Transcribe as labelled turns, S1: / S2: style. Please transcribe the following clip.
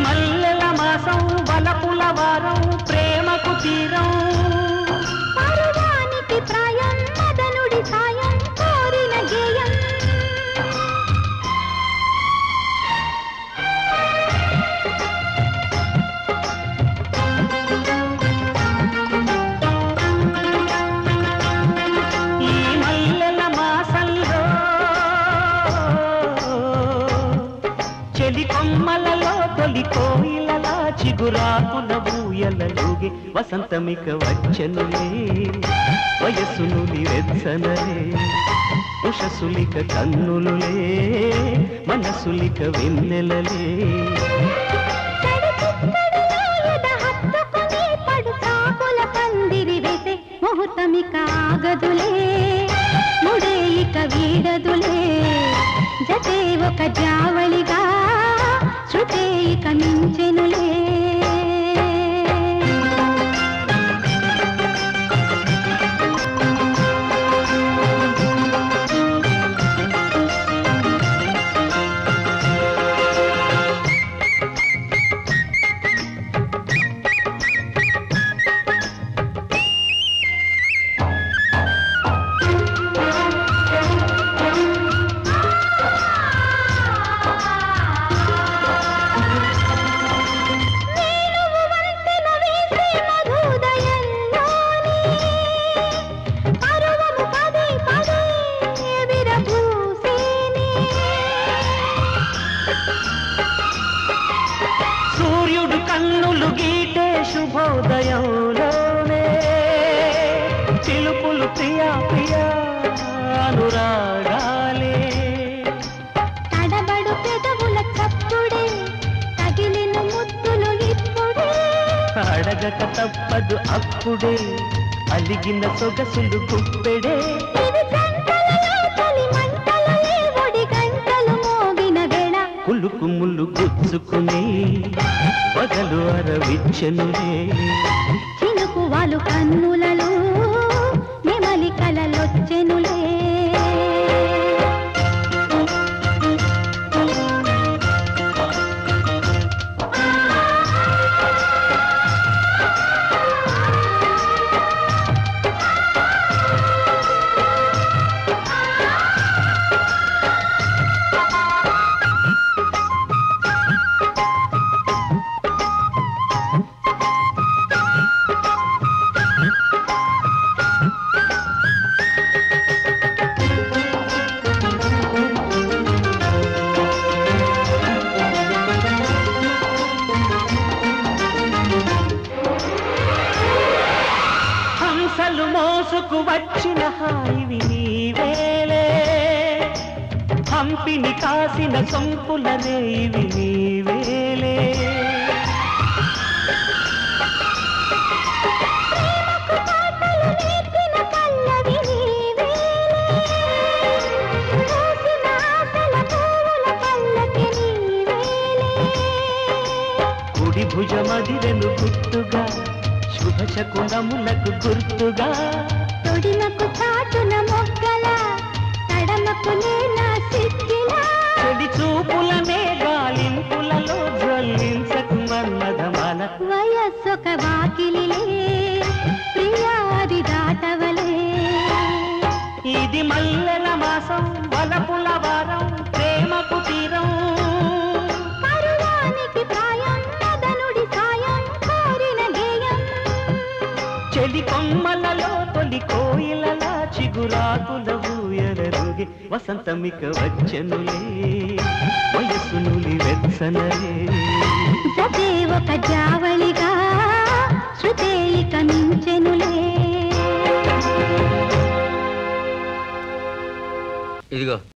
S1: మల్లెల మాసం వలపుల వారం ప్రేమకు తీరం
S2: పరువానికి ప్రాయం మదనుడి సాయం కోరిన గేయం
S1: ఈ మల్లెల మాసంలో చెలి కొమ్మలలో తొలి కోయిలలా చిగురాకుల ఊయలలుగే వసంతమిక వచ్చనులే వయస్సునులి వెచ్చనలే ఉషసులిక కన్నులులే మనసులిక వెన్నెలలే
S2: ముహూర్తమిక ఆగదులే ముడే ఇక వీడదులే జతే ఒక జావళిగా శృతే ఇక మించెనులే
S1: సూర్యుడు కన్నులు గీటే శుభోదయంలోనే పిలుపులు ప్రియా ప్రియా అనురాగాలే
S2: తడబడు పెదవుల చప్పుడే తగిలిన ముద్దులు ఇప్పుడే
S1: అడగక తప్పదు అప్పుడే అలిగిన సొగసులు గుప్పెడే కులుకు ముళ్ళు గుచ్చుకుని పగలు అరవిచ్చనులే
S2: చినుకు వాళ్ళు కన్నులలో నెమలి కలలొచ్చెనులే
S1: హంసలు మోసుకు వచ్చిన హాయివి నీవేలే హంపిని కాసిన సొంపులనే ఇవి నీవేలే కుడి భుజమదిరెను గుర్తుగా శుభశకునములకు గుర్తుగా
S2: తొడిమకు చాటున మొగ్గల తడమకు నా సిక్కిలా
S1: చెడి చూపులనే గాలింపులలో జ్వల్లించకు మన్మధమాల
S2: వయస్సొక వాకిలిలే ప్రియాది దాటవలే
S1: ఇది మల్లెల మాసం వలపుల వారం ప్రేమకు తీరం
S2: పరువానికి ప్రాయం మదనుడి సాయం కోరిన గేయం
S1: చెలి కొమ్మలలో తొలి కోయిలలా చిగురాకుల ఊయలరుగే వసంతమిక వచ్చనులే వయస్సునులి వెచ్చనలే
S2: జతే ఒక జావళిగా శృతే ఇక మించెనులే
S3: ఇదిగో